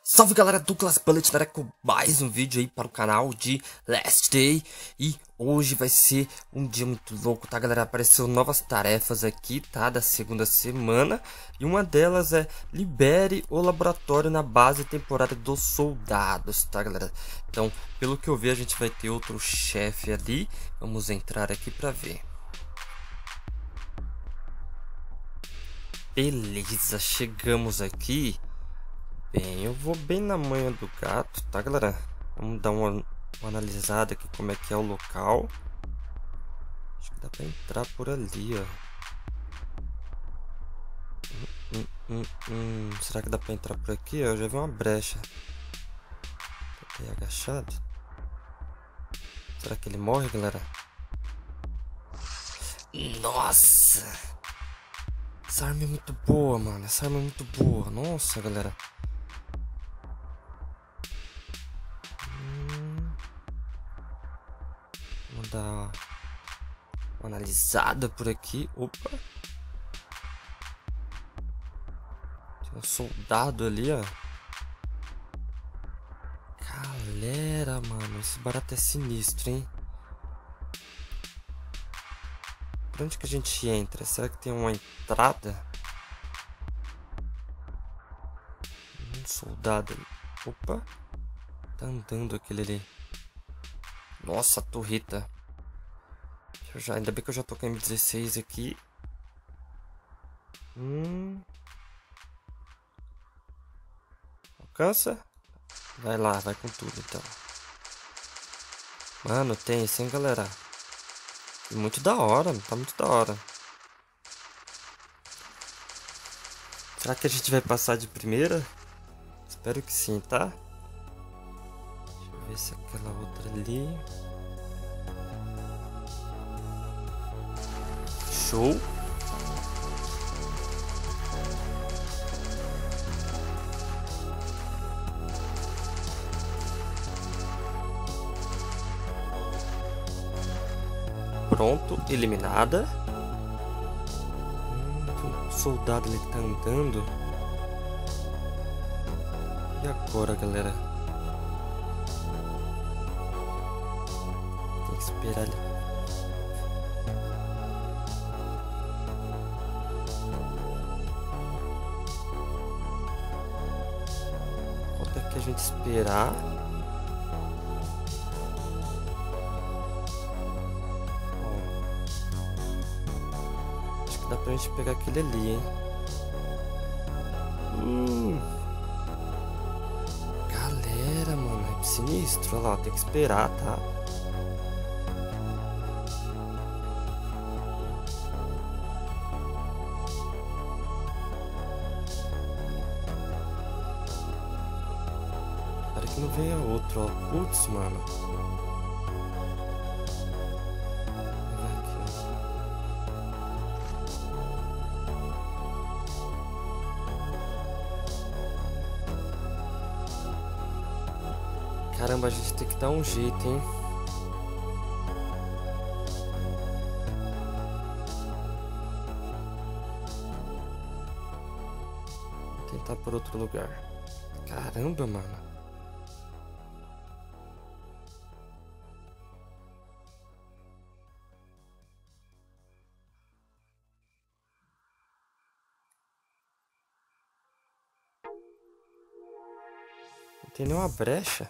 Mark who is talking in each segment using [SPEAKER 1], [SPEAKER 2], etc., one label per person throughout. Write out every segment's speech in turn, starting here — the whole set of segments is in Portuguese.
[SPEAKER 1] Salve galera, Douglas Bullet na área com mais um vídeo aí para o canal de Last Day. E hoje vai ser um dia muito louco, tá galera? Apareceu novas tarefas aqui, tá? Da segunda semana. E uma delas é libere o laboratório na base temporária dos soldados, tá galera? Então, pelo que eu vi, a gente vai ter outro chefe ali. Vamos entrar aqui para ver. Beleza, chegamos aqui. Bem, eu vou bem na manha do gato, tá galera? Vamos dar uma analisada aqui como é que é o local. Acho que dá pra entrar por ali, ó. Será que dá pra entrar por aqui? Eu já vi uma brecha. Tô bem agachado. Será que ele morre, galera? Nossa! Essa arma é muito boa, mano. Essa arma é muito boa. Nossa, galera. Vamos dar uma analisada por aqui. Opa! Tem um soldado ali, ó. Galera, mano, esse barato é sinistro, hein? Por onde que a gente entra? Será que tem uma entrada? Um soldado ali. Opa! Tá andando aquele ali. Nossa, a torreta. Ainda bem que eu já tô com a M16 aqui. Alcança? Vai lá, vai com tudo então. Mano, tem isso, hein, galera? E muito da hora, tá muito da hora. Será que a gente vai passar de primeira? Espero que sim, tá? Deixa eu ver se aquela outra ali. Show! Pronto, eliminada. Tem um soldado ali que tá andando. E agora, galera? Tem que esperar ali. Falta aqui a gente esperar. Dá pra gente pegar aquele ali, hein? Galera, mano, é sinistro. Olha lá, tem que esperar, tá? Espera que não venha outro, ó. Putz, mano. Caramba, a gente tem que dar um jeito, hein? Vou tentar por outro lugar. Caramba, mano. Não tem nenhuma brecha.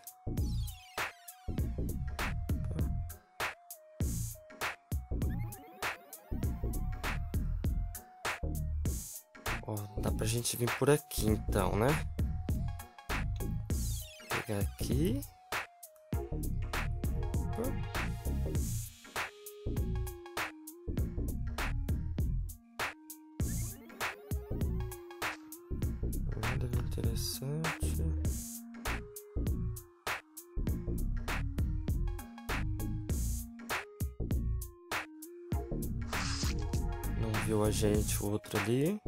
[SPEAKER 1] Ó, dá pra gente vir por aqui então, né? Pegar aqui. Olha, interessante. Não viu a gente, o outro ali.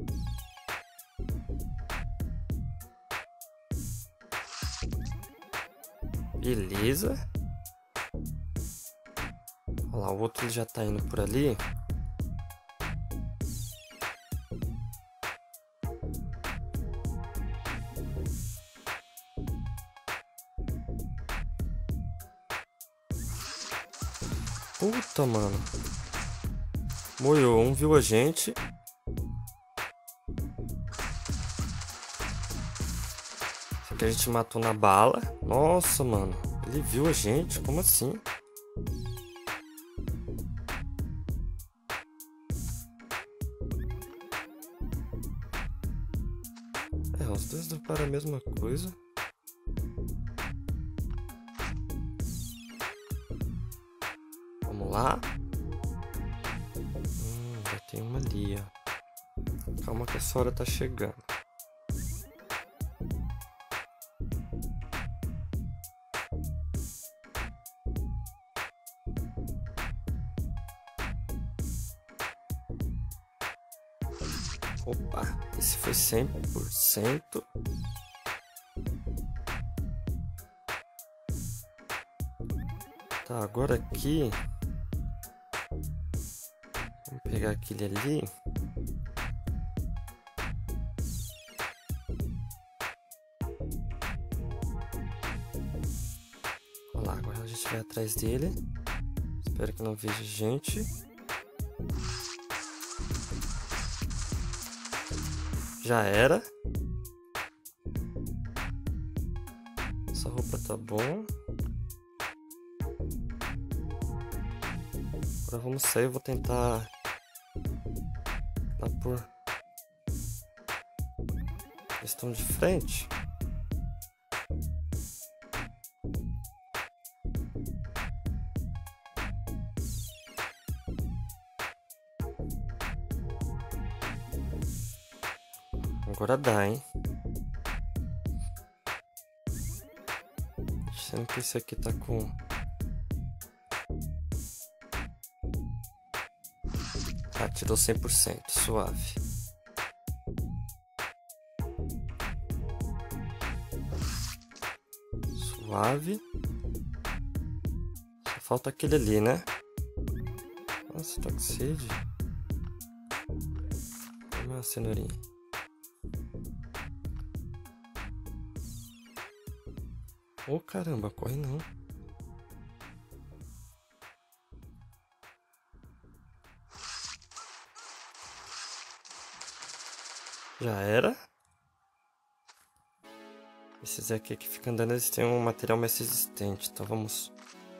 [SPEAKER 1] Beleza. Olha lá, o outro ele já tá indo por ali. Puta, mano. Morreu. Um viu a gente. Esse aqui a gente matou na bala. Nossa, mano. Ele viu a gente? Como assim? Os dois droparam a mesma coisa. Vamos lá. Já tem uma ali, ó. Calma que essa hora tá chegando. Opa, esse foi 100%. Tá, agora aqui. Vamos pegar aquele ali. Olha lá, agora a gente vai atrás dele. Espero que não veja gente. Já era. Essa roupa tá bom. Agora vamos sair. Eu vou tentar lá por questão de frente. Agora dá, hein? Sendo que esse aqui tá com... Ah, tirou 100%, suave. Suave. Só falta aquele ali, né? Nossa, tô com sede. Toma uma cenourinha. Ô, caramba, corre não. Já era. Esses aqui que ficam andando, eles têm um material mais resistente. Então vamos...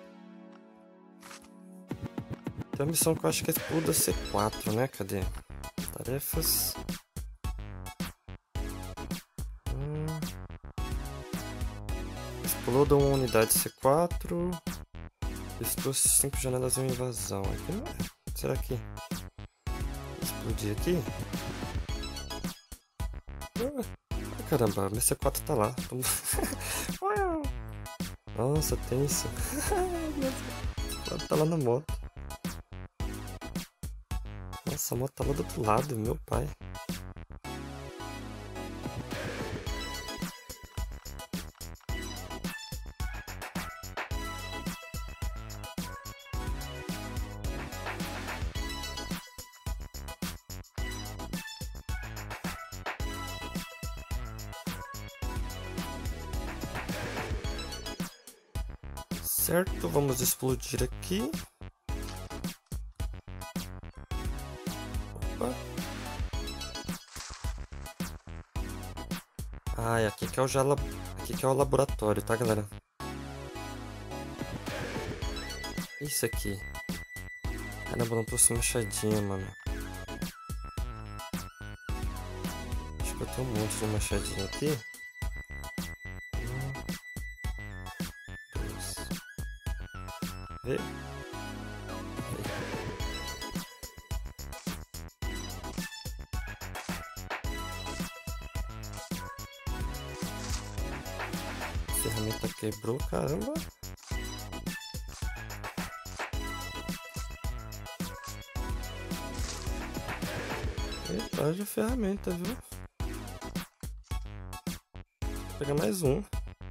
[SPEAKER 1] Tem uma missão que eu acho que é exploda C4, né? Cadê? Tarefas... Exploda uma unidade C4. Destrua 5 janelas em uma invasão. Aqui não é. Será que explodir aqui? Ah, caramba, meu C4 tá lá. Nossa, tenso. Meu C4 tá lá na moto. Nossa, a moto tá lá do outro lado, meu pai. Certo, vamos explodir aqui. Opa. Ah, e aqui que é aqui que é o laboratório, tá, galera? Isso aqui. Caramba, não trouxe machadinha, mano. Acho que eu tenho um monte de machadinha aqui. Vê? A ferramenta quebrou, caramba. Eita, haja ferramenta, viu? Vou pegar mais um.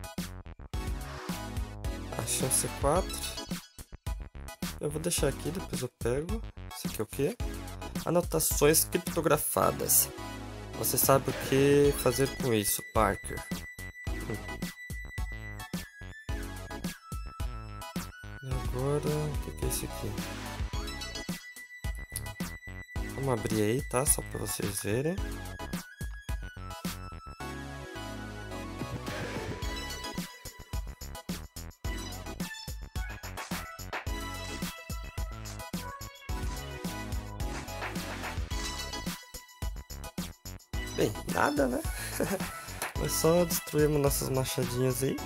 [SPEAKER 1] Achei um C4. Eu vou deixar aqui, depois eu pego. Isso aqui é o quê? Anotações criptografadas. Você sabe o que fazer com isso, Parker? E agora, o que é esse aqui? Vamos abrir aí, tá? Só pra vocês verem. Bem, nada, né? Nós só destruímos nossas machadinhas aí.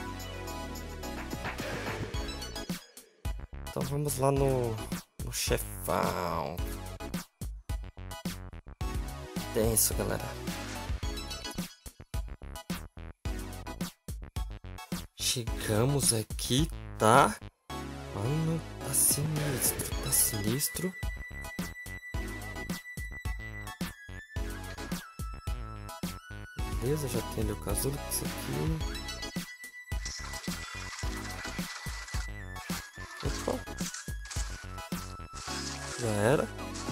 [SPEAKER 1] Então vamos lá no chefão. Tenso, galera. Chegamos aqui, tá? Mano, tá sinistro, tá sinistro. Beleza, já tem ali o casulo com isso aqui. Opa. Já era.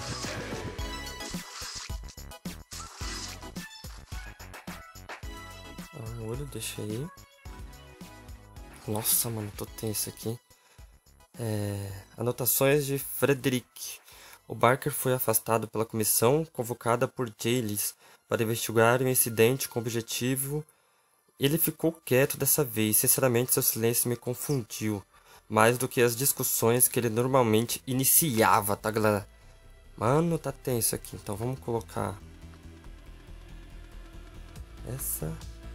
[SPEAKER 1] O olho, deixa aí. Nossa, mano, tô tenso aqui. Anotações de Frederick. O Barker foi afastado pela comissão convocada por Jaylis para investigar o incidente com o objetivo. Ele ficou quieto dessa vez. Sinceramente, seu silêncio me confundiu. Mais do que as discussões que ele normalmente iniciava, tá, galera? Mano, tá tenso aqui. Então vamos colocar essa.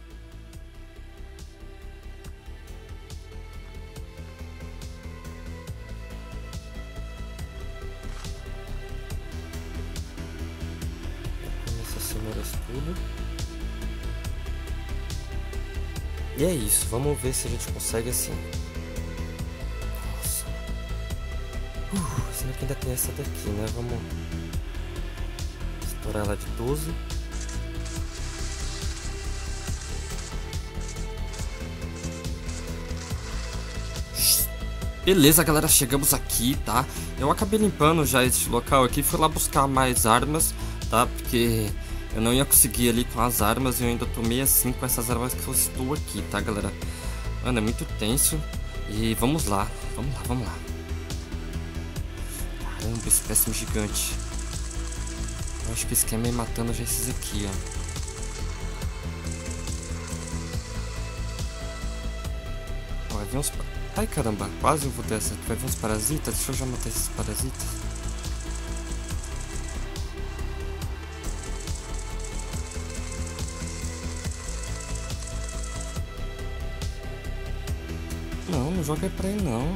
[SPEAKER 1] Essas cenouras tudo. E é isso. Vamos ver se a gente consegue assim. Nossa. Sendo que ainda tem essa daqui, né? Vamos estourar ela de 12. Beleza, galera, chegamos aqui, tá? Eu acabei limpando já esse local aqui, fui lá buscar mais armas, tá? Porque eu não ia conseguir ali com as armas e eu ainda tomei assim com essas armas que eu estou aqui, tá, galera? Mano, é muito tenso. E vamos lá, vamos lá, vamos lá. Caramba, esse péssimo gigante. Eu acho que esse esquema é matando já esses aqui, ó. Ó, vai vir uns... Ai, caramba, quase eu vou ter essa. Vai vir uns parasitas? Deixa eu já matar esses parasitas. Não, não joga pra ele não.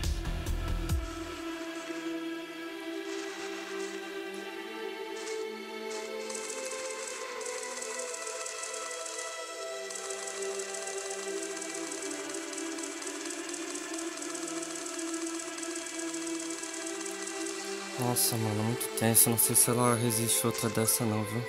[SPEAKER 1] Nossa, mano, muito tenso. Não sei se ela resiste outra dessa não, viu?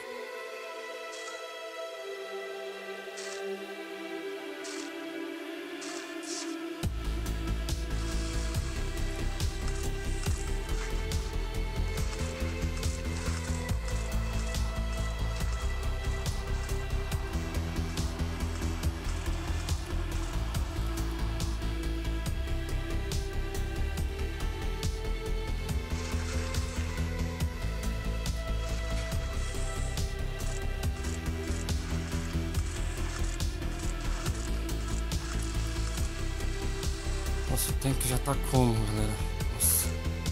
[SPEAKER 1] Nossa, o tanque já tá como, galera? Nossa.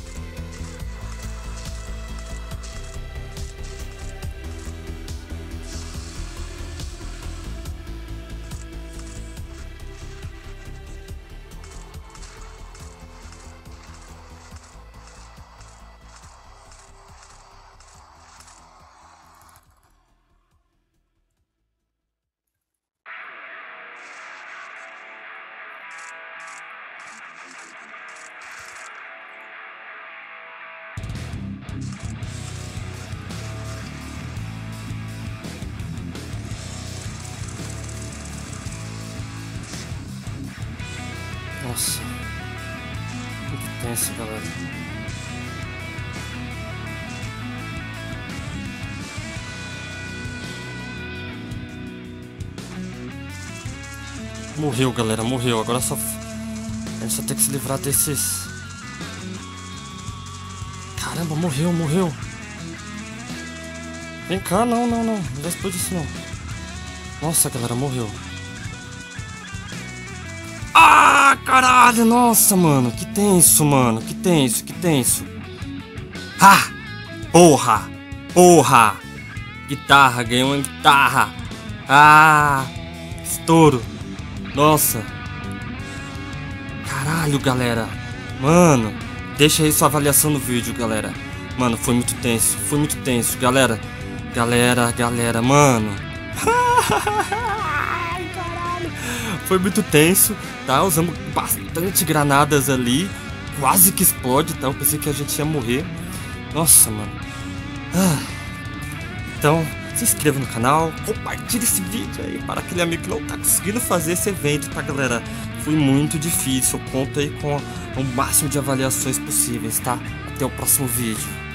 [SPEAKER 1] Nossa, muito tenso, galera. Morreu, galera, morreu. Agora só a gente só tem que se livrar desses Caramba, morreu. Vem cá, não vai explodir isso não. Nossa, galera, morreu. Ah, caralho, nossa, mano. Que tenso, mano. Que tenso. Ah, porra. Guitarra, ganhou uma guitarra. Ah, estouro. Nossa. Caralho, galera. Mano, deixa aí sua avaliação no vídeo, galera. Mano, foi muito tenso, galera. Galera, mano. Ai, caralho. Foi muito tenso, tá? Usamos bastante granadas ali. Quase que explode, tá? Eu pensei que a gente ia morrer. Nossa, mano. Então, se inscreva no canal, compartilhe esse vídeo aí para aquele amigo que não tá conseguindo fazer esse evento, tá, galera? Foi muito difícil, eu conto aí com o máximo de avaliações possíveis, tá? Até o próximo vídeo.